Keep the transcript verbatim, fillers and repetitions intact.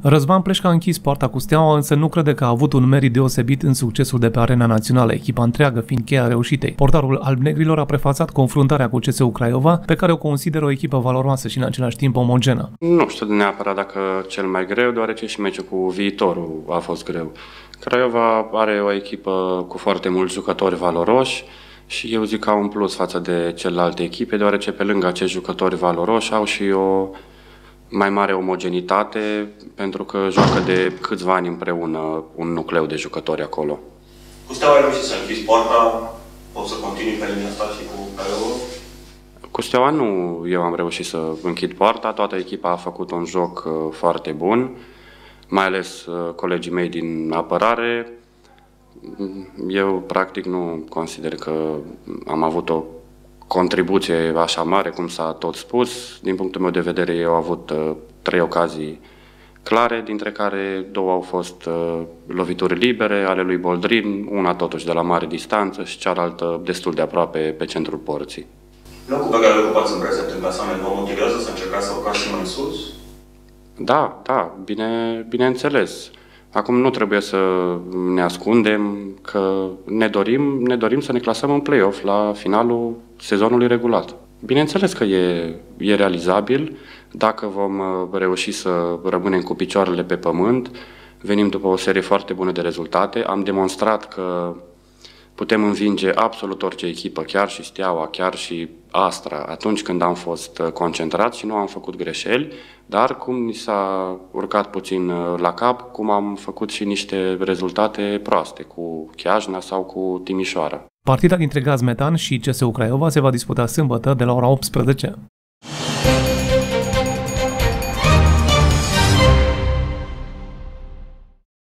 Răzvan Pleșca a închis poarta cu Steaua, însă nu crede că a avut un merit deosebit în succesul de pe arena națională, echipa întreagă fiind cheia reușitei. Portarul albnegrilor a prefațat confruntarea cu C S U Craiova, pe care o consideră o echipă valoroasă și în același timp omogenă. Nu știu neapărat dacă cel mai greu, deoarece și meciul cu Viitorul a fost greu. Craiova are o echipă cu foarte mulți jucători valoroși și eu zic că au un plus față de celelalte echipe, deoarece pe lângă acești jucători valoroși au și o mai mare omogenitate, pentru că joacă de câțiva ani împreună un nucleu de jucători acolo. Cu Steaua ai reușit să închizi poarta, poți să continui pe linia asta și cu Craiova? Cu Steaua nu eu am reușit să închid poarta, toată echipa a făcut un joc foarte bun, mai ales colegii mei din apărare. Eu practic nu consider că am avut o contribuție așa mare, cum s-a tot spus. Din punctul meu de vedere, eu au avut uh, trei ocazii clare, dintre care două au fost uh, lovituri libere ale lui Boldrin, una totuși de la mare distanță și cealaltă destul de aproape pe centrul porții. Locul pe care îl ocupați în prezent în clasament vă motivează să încercați să urcați și mai sus? Da, da, bine, bineînțeles. Acum nu trebuie să ne ascundem că ne dorim, ne dorim să ne clasăm în play-off la finalul sezonului regulat. Bineînțeles că e, e realizabil dacă vom reuși să rămânem cu picioarele pe pământ. Venim după o serie foarte bună de rezultate. Am demonstrat că putem învinge absolut orice echipă, chiar și Steaua, chiar și Astra, atunci când am fost concentrați și nu am făcut greșeli, dar cum ni s-a urcat puțin la cap, cum am făcut și niște rezultate proaste cu Chiajna sau cu Timișoara. Partida dintre Gaz Metan și C S U Craiova se va disputa sâmbătă de la ora optsprezece.